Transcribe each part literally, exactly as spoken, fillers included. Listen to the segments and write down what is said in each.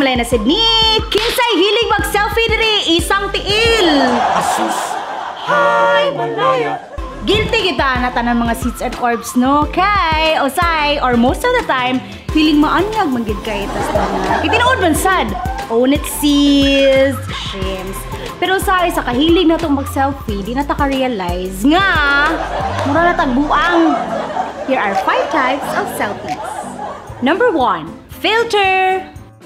Malay na Sydney, kinsay hilig mag-selfie diri isang tiil. Asus! Hi, Malaya! Guilty kita na tanan mga seeds and orbs, no? Kay, osay, or most of the time, feeling maanyag manggid kay tas na. Kitinood man sad. Own it, sis. Shames. Pero sorry, sa kahilig na itong mag-selfie, di na ta ka-realize nga, mura na tagbuang. Here are five types of selfies. Number one, filter.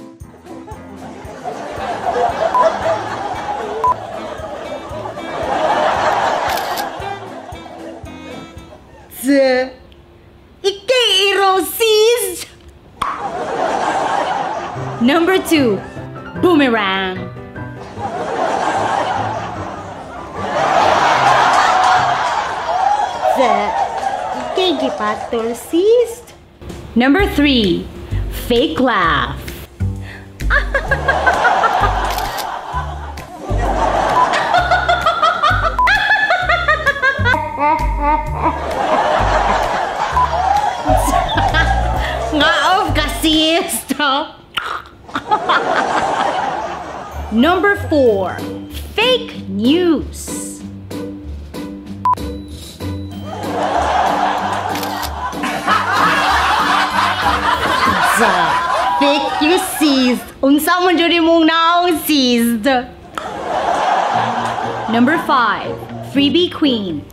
Ikay sis. Number two, boomerang. Ikay gipatol sis. Number three, fake laugh. Nga-off ka, sis! Number four, fake news. Fake news, sis. Unsa man jud imong naong, sis. Number five, freebie queen.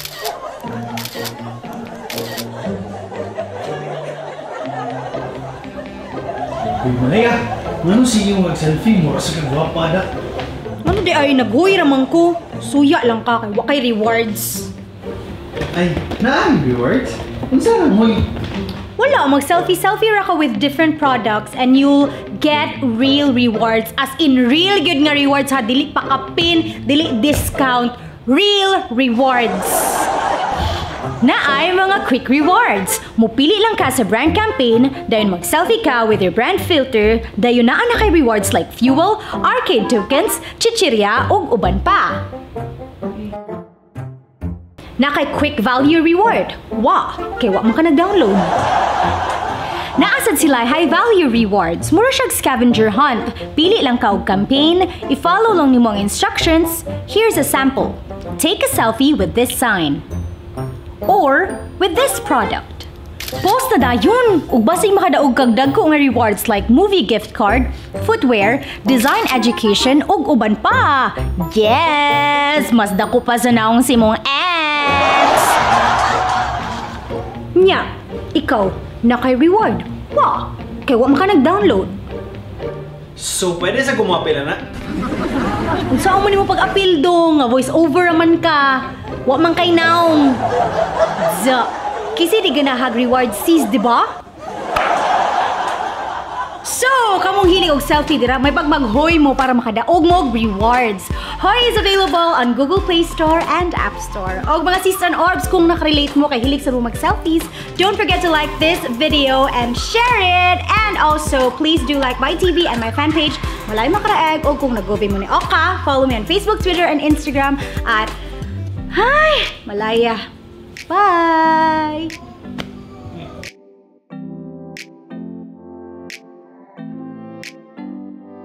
Uy, Malaya! Ngano sige mo mag-selfie? Mura sa kagwapa na. Ano di ay naghuy ramang ko? Suya lang ka kay wa kay rewards. Ay, naan rewards? Unsa lang mo? Wala, mag-selfie-selfie ra ka with different products and you'll get real rewards. As in, real good nga rewards ha. Dili pa ka pin, dili discount. Real rewards. Na ay mga quick rewards. Mupili lang ka sa brand campaign, dayon mag-selfie ka with your brand filter, dayon naa na kay rewards like fuel, arcade tokens, chichirya, ug uban pa. Na kay quick value reward. Wa, kay wa man ka nag-download. Naasad sila high value rewards. Mura siyag scavenger hunt. Pili lang ka og campaign, i-follow lang nimo ang instructions. Here's a sample. Take a selfie with this sign. Or with this product. Post na dayon! Ug basig makadaog kag dagko nga rewards like movie gift card, footwear, design education, ug uban pa! Yes! Mas dako pa sa naong simong ex! Nya, ikaw, na kay reward. Wa! Kay wa man ka nag-download. So, pwede sa gumapila na? Kung saan mo nimo pag-appeal do, nga voice over naman ka. Wa man kay naong. Za, kasi di ganahag reward sis, di ba? So, kamong hilig og selfie dira, may pagmaghoy mo para makadaog mo og rewards. Hoy is available on Google Play Store and App Store. Og mga sis and orbs, kung nakarelate mo kay hilig sa mga selfies, don't forget to like this video and share it. And also, please do like my T V and my fan page, Malay Makaraeg. O kung nag-gobe mo ni Oka, follow me on Facebook, Twitter, and Instagram at Hi Malaya. Bye!